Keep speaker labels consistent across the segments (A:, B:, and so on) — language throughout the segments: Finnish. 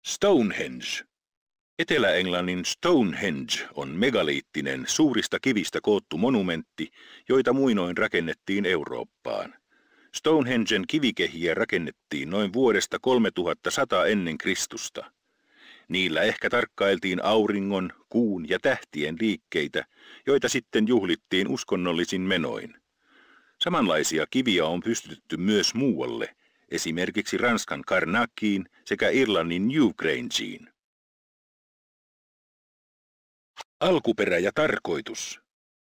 A: Stonehenge. Etelä-Englannin Stonehenge on megaliittinen, suurista kivistä koottu monumentti, joita muinoin rakennettiin Eurooppaan. Stonehengen kivikehiä rakennettiin noin vuodesta 3100 ennen Kristusta. Niillä ehkä tarkkailtiin auringon, kuun ja tähtien liikkeitä, joita sitten juhlittiin uskonnollisin menoin. Samanlaisia kiviä on pystytetty myös muualle, esimerkiksi Ranskan Carnackiin sekä Irlannin Newgrangeen. Alkuperä ja tarkoitus.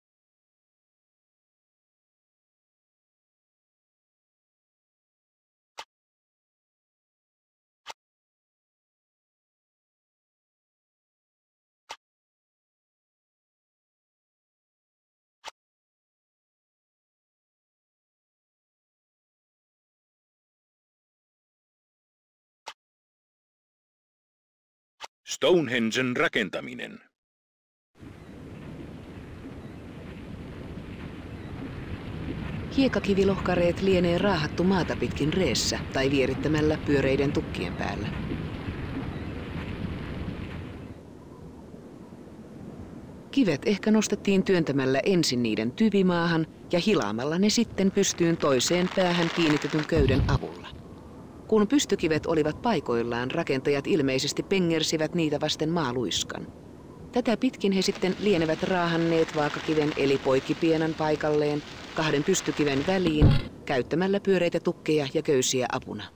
A: Stonehengen rakentaminen.
B: Hiekakivilohkareet lienee raahattu maata pitkin reessä tai vierittämällä pyöreiden tukkien päällä. Kivet ehkä nostettiin työntämällä ensin niiden tyvimaahan ja hilaamalla ne sitten pystyyn toiseen päähän kiinnitetyn köyden avulla. Kun pystykivet olivat paikoillaan, rakentajat ilmeisesti pengersivät niitä vasten maaluiskan. Tätä pitkin he sitten lienevät raahanneet vaakakiven eli poikkipienan paikalleen kahden pystykiven väliin käyttämällä pyöreitä tukkeja ja köysiä apuna.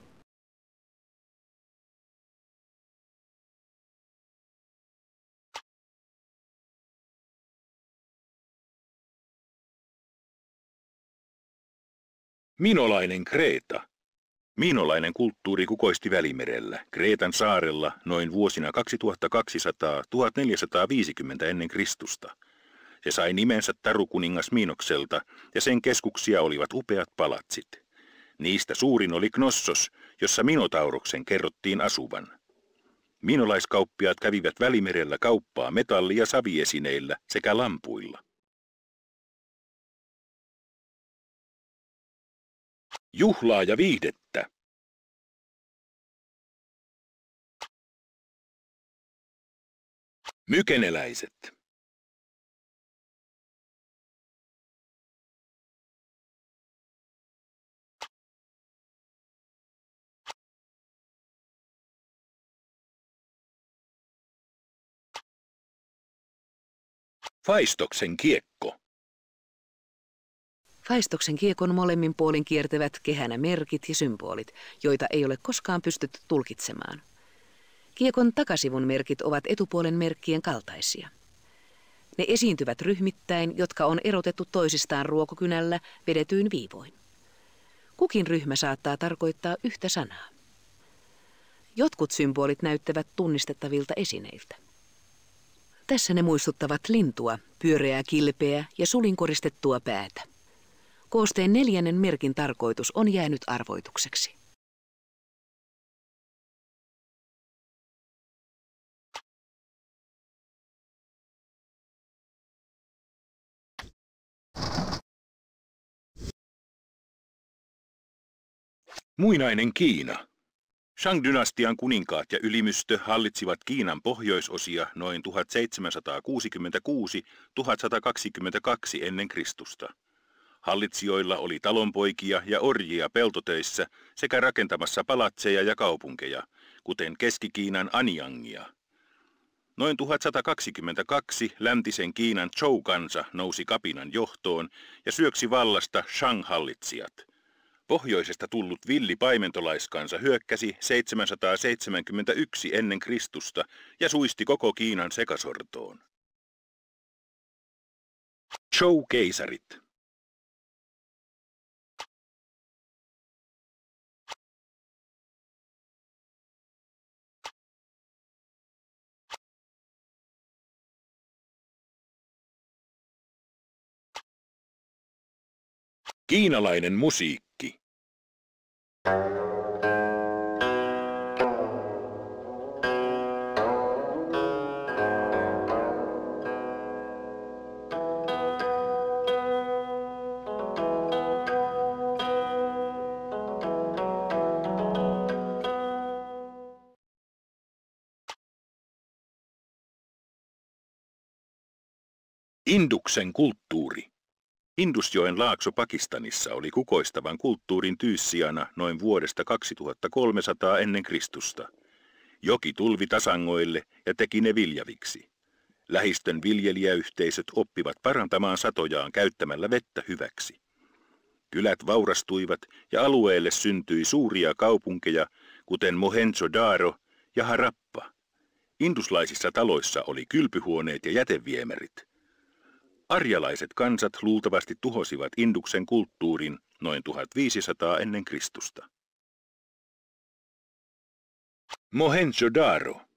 A: Minolainen Kreeta. Miinolainen kulttuuri kukoisti Välimerellä, Kreetan saarella, noin vuosina 2200–1450 ennen Kristusta. Se sai nimensä tarukuningas Minokselta ja sen keskuksia olivat upeat palatsit. Niistä suurin oli Knossos, jossa Minotauroksen kerrottiin asuvan. Minolaiskauppiaat kävivät Välimerellä kauppaa metalli- ja saviesineillä sekä lampuilla. Juhlaa ja viihdettä. Mykeneläiset. Faistoksen kiekko.
B: Faistoksen kiekon molemmin puolin kiertävät kehänä merkit ja symbolit, joita ei ole koskaan pystytty tulkitsemaan. Kiekon takasivun merkit ovat etupuolen merkkien kaltaisia. Ne esiintyvät ryhmittäin, jotka on erotettu toisistaan ruokokynällä vedetyin viivoin. Kukin ryhmä saattaa tarkoittaa yhtä sanaa. Jotkut symbolit näyttävät tunnistettavilta esineiltä. Tässä ne muistuttavat lintua, pyöreää kilpeä ja sulinkoristettua päätä. Koosteen 4. merkin tarkoitus on jäänyt arvoitukseksi.
A: Muinainen Kiina. Shang-dynastian kuninkaat ja ylimystö hallitsivat Kiinan pohjoisosia noin 1766–1122 ennen Kristusta. Hallitsijoilla oli talonpoikia ja orjia peltotöissä sekä rakentamassa palatseja ja kaupunkeja, kuten Keski-Kiinan Anjangia. Noin 1122 läntisen Kiinan Zhou-kansa nousi kapinan johtoon ja syöksi vallasta Shang-hallitsijat. Pohjoisesta tullut villi paimentolaiskansa hyökkäsi 771 ennen Kristusta ja suisti koko Kiinan sekasortoon. Zhou-keisarit. Kiinalainen musiikki. Induksen kulttuuri. Indusjoen laakso Pakistanissa oli kukoistavan kulttuurin tyyssijana noin vuodesta 2300 ennen Kristusta. Joki tulvi tasangoille ja teki ne viljaviksi. Lähistön viljelijäyhteisöt oppivat parantamaan satojaan käyttämällä vettä hyväksi. Kylät vaurastuivat ja alueelle syntyi suuria kaupunkeja, kuten Mohenjo-daro ja Harappa. Induslaisissa taloissa oli kylpyhuoneet ja jäteviemärit. Arjalaiset kansat luultavasti tuhosivat Induksen kulttuurin noin 1500 ennen Kristusta. Mohenjo-daro.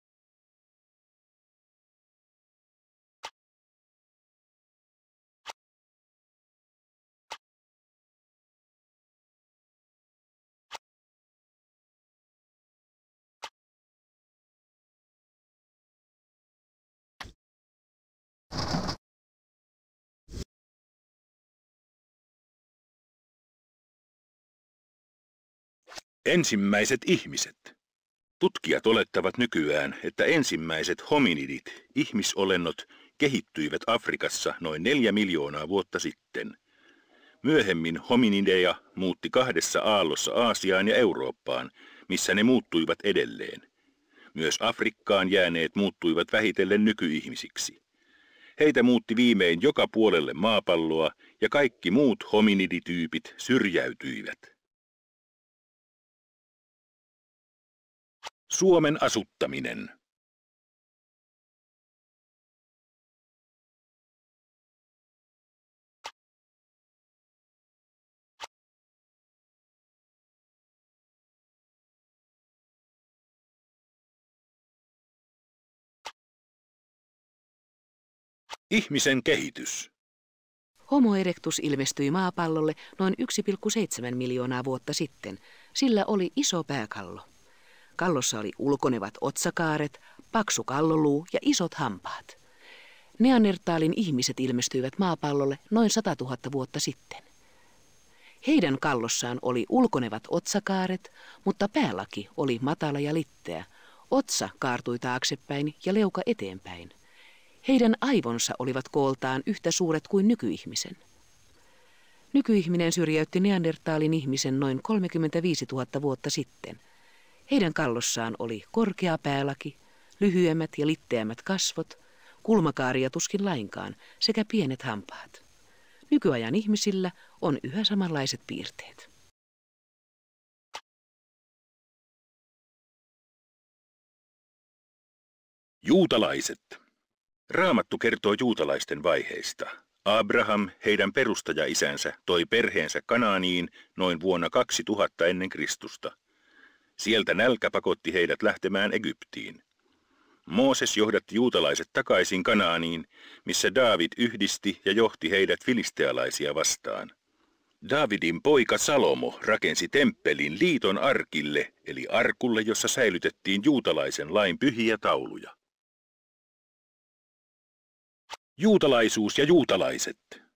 A: Ensimmäiset ihmiset. Tutkijat olettavat nykyään, että ensimmäiset hominidit, ihmisolennot, kehittyivät Afrikassa noin 4 miljoonaa vuotta sitten. Myöhemmin hominideja muutti 2 aallossa Aasiaan ja Eurooppaan, missä ne muuttuivat edelleen. Myös Afrikkaan jääneet muuttuivat vähitellen nykyihmisiksi. Heitä muutti viimein joka puolelle maapalloa ja kaikki muut hominidityypit syrjäytyivät. Suomen asuttaminen. Ihmisen kehitys.
B: Homo erectus ilmestyi maapallolle noin 1,7 miljoonaa vuotta sitten. Sillä oli iso pääkallo. Kallossa oli ulkonevat otsakaaret, paksu kalloluu ja isot hampaat. Neandertaalin ihmiset ilmestyivät maapallolle noin 100 000 vuotta sitten. Heidän kallossaan oli ulkonevat otsakaaret, mutta päälaki oli matala ja litteä. Otsa kaartui taaksepäin ja leuka eteenpäin. Heidän aivonsa olivat kooltaan yhtä suuret kuin nykyihmisen. Nykyihminen syrjäytti neandertaalin ihmisen noin 35 000 vuotta sitten. Heidän kallossaan oli korkea päälaki, lyhyemmät ja litteämmät kasvot, kulmakaaria tuskin lainkaan sekä pienet hampaat. Nykyajan ihmisillä on yhä samanlaiset piirteet.
A: Juutalaiset. Raamattu kertoo juutalaisten vaiheista. Abraham, heidän perustajaisänsä, toi perheensä Kanaaniin noin vuonna 2000 ennen Kristusta. Sieltä nälkä pakotti heidät lähtemään Egyptiin. Mooses johdatti juutalaiset takaisin Kanaaniin, missä Daavid yhdisti ja johti heidät filistealaisia vastaan. Daavidin poika Salomo rakensi temppelin liiton arkille, eli arkulle, jossa säilytettiin juutalaisen lain pyhiä tauluja. Juutalaisuus ja juutalaiset.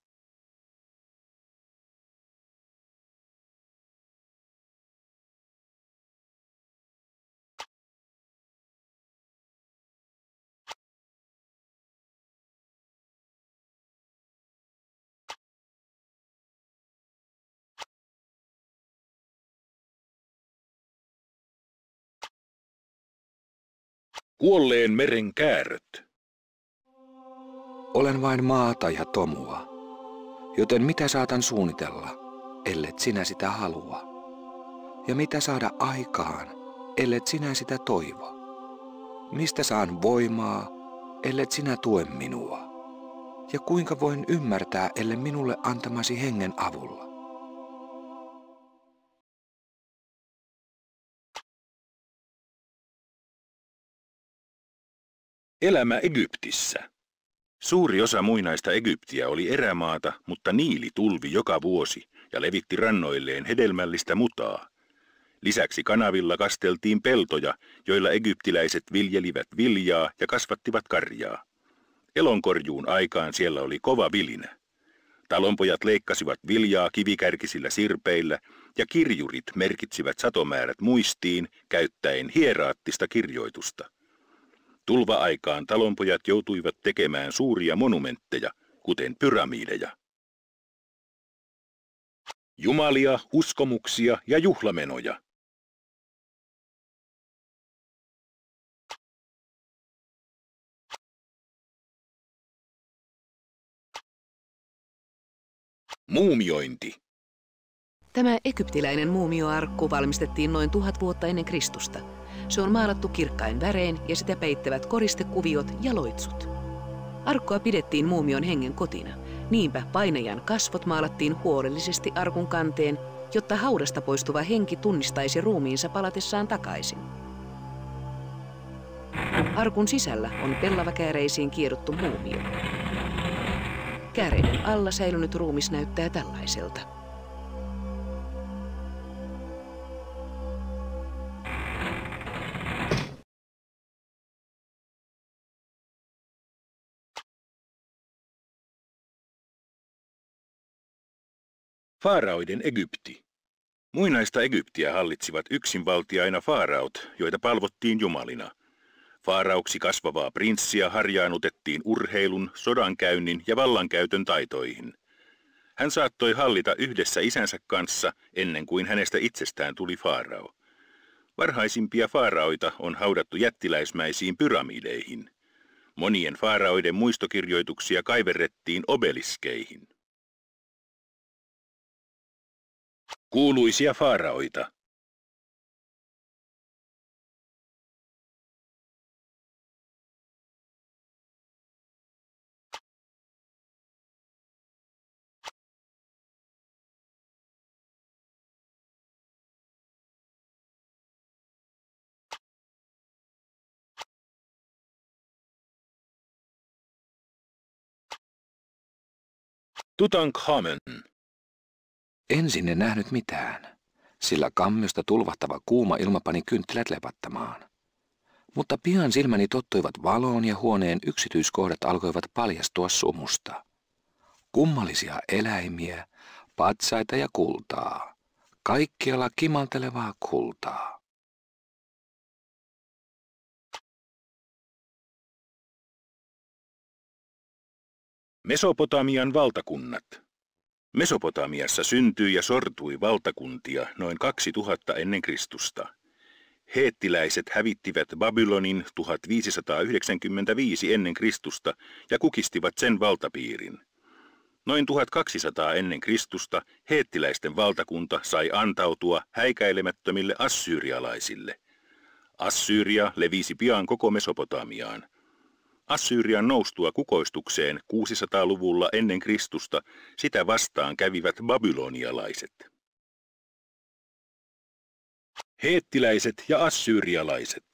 A: Kuolleen meren kääröt.
C: Olen vain maata ja tomua, joten mitä saatan suunnitella, ellet sinä sitä halua? Ja mitä saada aikaan, ellet sinä sitä toivo? Mistä saan voimaa, ellet sinä tue minua? Ja kuinka voin ymmärtää, ellei minulle antamasi hengen avulla?
A: Elämä Egyptissä. Suuri osa muinaista Egyptiä oli erämaata, mutta Niili tulvi joka vuosi ja levitti rannoilleen hedelmällistä mutaa. Lisäksi kanavilla kasteltiin peltoja, joilla egyptiläiset viljelivät viljaa ja kasvattivat karjaa. Elonkorjuun aikaan siellä oli kova vilinä. Talonpojat leikkasivat viljaa kivikärkisillä sirpeillä ja kirjurit merkitsivät satomäärät muistiin käyttäen hieraattista kirjoitusta. Tulva-aikaan talonpojat joutuivat tekemään suuria monumentteja, kuten pyramideja. Jumalia, uskomuksia ja juhlamenoja. Muumiointi.
B: Tämä egyptiläinen muumioarkku valmistettiin noin 1000 vuotta ennen Kristusta. Se on maalattu kirkkain värein ja sitä peittävät koristekuviot ja loitsut. Arkkua pidettiin muumion hengen kotina. Niinpä painajan kasvot maalattiin huolellisesti arkun kanteen, jotta haudasta poistuva henki tunnistaisi ruumiinsa palatessaan takaisin. Arkun sisällä on pellavakääreisiin kierrottu muumio. Kääreiden alla säilynyt ruumis näyttää tällaiselta.
A: Faaraoiden Egypti. Muinaista Egyptiä hallitsivat yksinvaltiaina faaraot, joita palvottiin jumalina. Faarauksi kasvavaa prinssiä harjaanutettiin urheilun, sodankäynnin ja vallankäytön taitoihin. Hän saattoi hallita yhdessä isänsä kanssa ennen kuin hänestä itsestään tuli faarao. Varhaisimpia faaraoita on haudattu jättiläismäisiin pyramideihin. Monien faaraoiden muistokirjoituksia kaiverrettiin obeliskeihin. Kuuluisia faaraoita. Tutankhamen.
C: Ensin en nähnyt mitään, sillä kammiosta tulvahtava kuuma ilma pani kynttilät lepattamaan. Mutta pian silmäni tottuivat valoon ja huoneen yksityiskohdat alkoivat paljastua sumusta. Kummallisia eläimiä, patsaita ja kultaa. Kaikkialla kimaltelevaa kultaa.
A: Mesopotamian valtakunnat. Mesopotamiassa syntyi ja sortui valtakuntia noin 2000 ennen Kristusta. Heettiläiset hävittivät Babylonin 1595 ennen Kristusta ja kukistivat sen valtapiirin. Noin 1200 ennen Kristusta heettiläisten valtakunta sai antautua häikäilemättömille assyrialaisille. Assyria levisi pian koko Mesopotamiaan. Assyrian noustua kukoistukseen 600-luvulla ennen Kristusta sitä vastaan kävivät babylonialaiset. Heettiläiset ja assyrialaiset.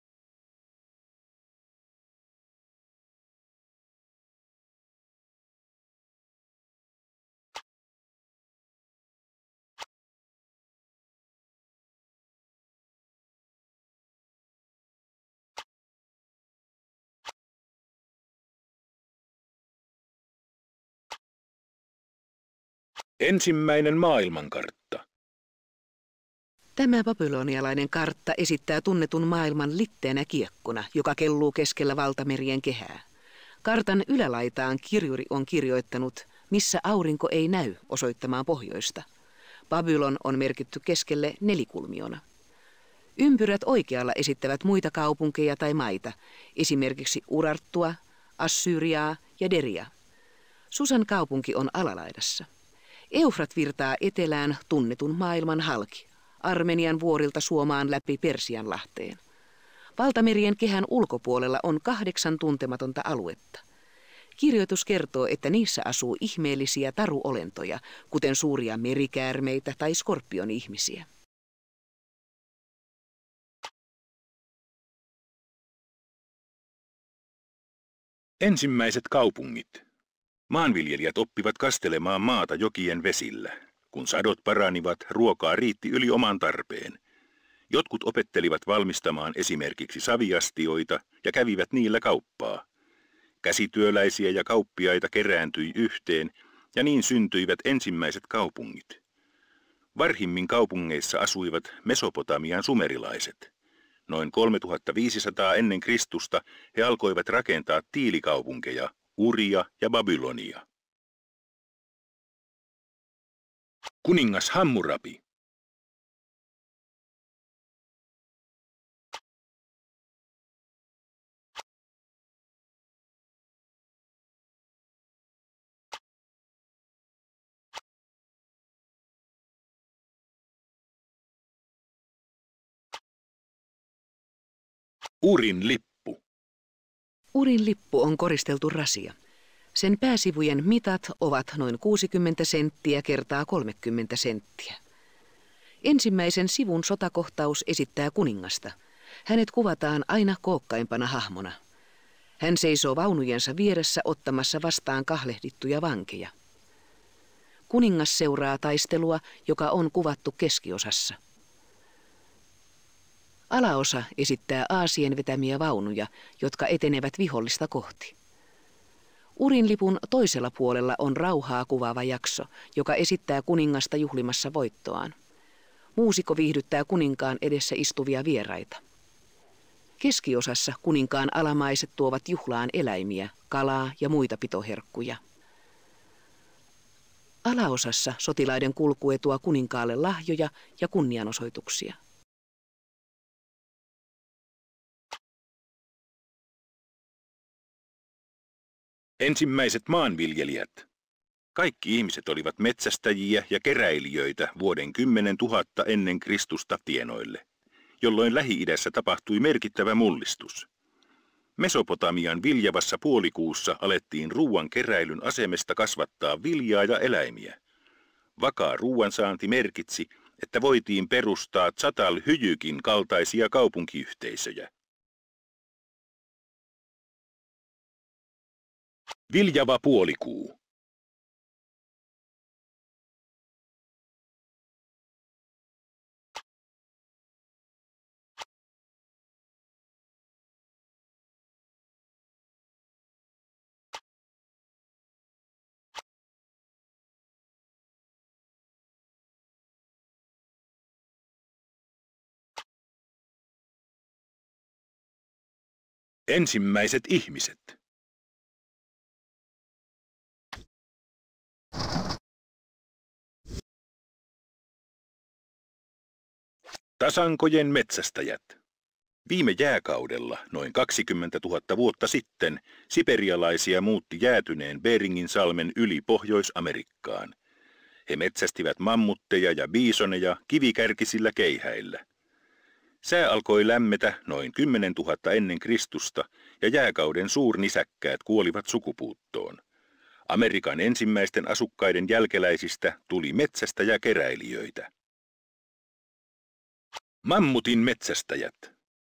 A: Ensimmäinen maailmankartta.
B: Tämä babylonialainen kartta esittää tunnetun maailman litteenä kiekkona, joka kelluu keskellä valtamerien kehää. Kartan ylälaitaan kirjuri on kirjoittanut, missä aurinko ei näy, osoittamaan pohjoista. Babylon on merkitty keskelle nelikulmiona. Ympyrät oikealla esittävät muita kaupunkeja tai maita, esimerkiksi Urartua, Assyriaa ja Deria. Susan kaupunki on alalaidassa. Eufrat virtaa etelään tunnetun maailman halki, Armenian vuorilta Suomaan läpi Persianlahteen. Valtamerien kehän ulkopuolella on 8 tuntematonta aluetta. Kirjoitus kertoo, että niissä asuu ihmeellisiä taruolentoja, kuten suuria merikäärmeitä tai skorpioni-ihmisiä.
A: Ensimmäiset kaupungit. Maanviljelijät oppivat kastelemaan maata jokien vesillä. Kun sadot paranivat, ruokaa riitti yli oman tarpeen. Jotkut opettelivat valmistamaan esimerkiksi saviastioita ja kävivät niillä kauppaa. Käsityöläisiä ja kauppiaita kerääntyi yhteen ja niin syntyivät ensimmäiset kaupungit. Varhimmin kaupungeissa asuivat Mesopotamian sumerilaiset. noin 3500 ennen Kristusta he alkoivat rakentaa tiilikaupunkeja, Uria ja Babylonia. Kuningas Hammurapi. Urin lippu.
B: Urin lippu on koristeltu rasia. Sen pääsivujen mitat ovat noin 60 senttiä kertaa 30 senttiä. Ensimmäisen sivun sotakohtaus esittää kuningasta. Hänet kuvataan aina kookkaimpana hahmona. Hän seisoo vaunujensa vieressä ottamassa vastaan kahlehdittuja vankeja. Kuningas seuraa taistelua, joka on kuvattu keskiosassa. Alaosa esittää aasien vetämiä vaunuja, jotka etenevät vihollista kohti. Urin lipun toisella puolella on rauhaa kuvaava jakso, joka esittää kuningasta juhlimassa voittoaan. Muusikko viihdyttää kuninkaan edessä istuvia vieraita. Keskiosassa kuninkaan alamaiset tuovat juhlaan eläimiä, kalaa ja muita pitoherkkuja. Alaosassa sotilaiden kulkue tuo kuninkaalle lahjoja ja kunnianosoituksia.
A: Ensimmäiset maanviljelijät. Kaikki ihmiset olivat metsästäjiä ja keräilijöitä vuoden 10 000 ennen Kristusta tienoille, jolloin Lähi-idässä tapahtui merkittävä mullistus. Mesopotamian viljavassa puolikuussa alettiin ruuan keräilyn asemesta kasvattaa viljaa ja eläimiä. Vakaa ruuansaanti merkitsi, että voitiin perustaa Tsatal-Hyjykin kaltaisia kaupunkiyhteisöjä. Viljava puolikuu. Ensimmäiset ihmiset. Tasankojen metsästäjät. Viime jääkaudella, noin 20 000 vuotta sitten, siperialaisia muutti jäätyneen Beringin salmen yli Pohjois-Amerikkaan. He metsästivät mammutteja ja biisoneja kivikärkisillä keihäillä. Sää alkoi lämmetä noin 10 000 ennen Kristusta ja jääkauden suurnisäkkäät kuolivat sukupuuttoon. Amerikan ensimmäisten asukkaiden jälkeläisistä tuli metsästäjäkeräilijöitä. Mammutin metsästäjät.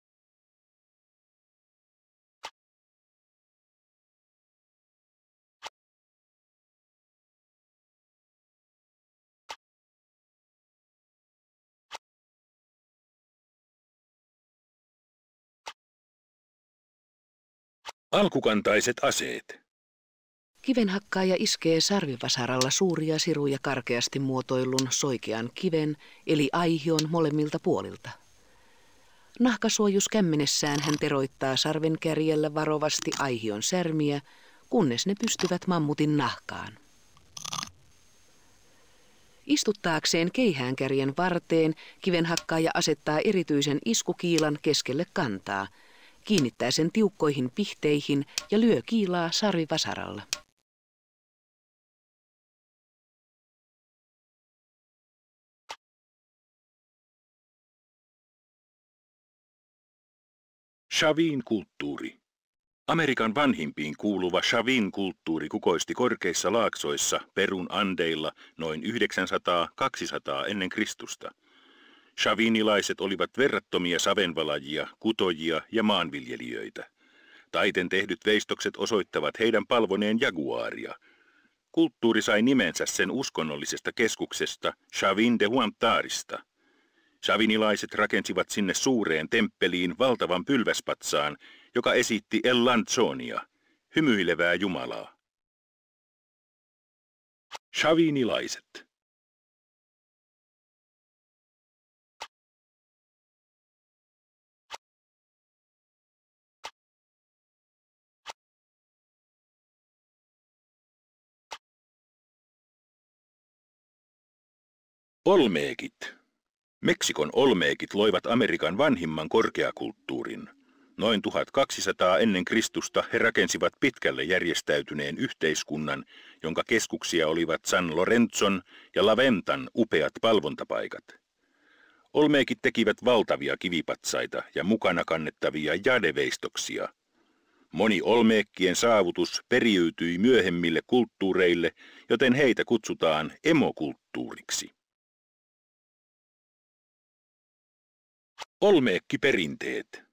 A: Alkukantaiset aseet.
B: Kivenhakkaaja iskee sarvivasaralla suuria siruja karkeasti muotoillun soikean kiven, eli aihion molemmilta puolilta. Nahkasuojus kämmenessään hän teroittaa sarvenkärjellä varovasti aihion särmiä, kunnes ne pystyvät mammutin nahkaan. Istuttaakseen keihäänkärjen varteen kivenhakkaaja asettaa erityisen iskukiilan keskelle kantaa, kiinnittää sen tiukkoihin pihteihin ja lyö kiilaa sarvivasaralla.
A: Chavin-kulttuuri. Amerikan vanhimpiin kuuluva Chavin-kulttuuri kukoisti korkeissa laaksoissa Perun Andeilla noin 900-200 ennen Kristusta. Chavinilaiset olivat verrattomia savenvalajia, kutojia ja maanviljelijöitä. Taiten tehdyt veistokset osoittavat heidän palvoneen jaguaaria. Kulttuuri sai nimensä sen uskonnollisesta keskuksesta Chavin de Huantarista. Chavinilaiset rakensivat sinne suureen temppeliin valtavan pylväspatsaan, joka esitti El Lanzonia, hymyilevää jumalaa. Chavinilaiset. Olmeekit. Meksikon olmeekit loivat Amerikan vanhimman korkeakulttuurin. Noin 1200 ennen Kristusta he rakensivat pitkälle järjestäytyneen yhteiskunnan, jonka keskuksia olivat San Lorenzon ja La Ventan upeat palvontapaikat. Olmeekit tekivät valtavia kivipatsaita ja mukana kannettavia jadeveistoksia. Moni olmeekkien saavutus periytyi myöhemmille kulttuureille, joten heitä kutsutaan emokulttuuriksi. Olmeekkiperinteet.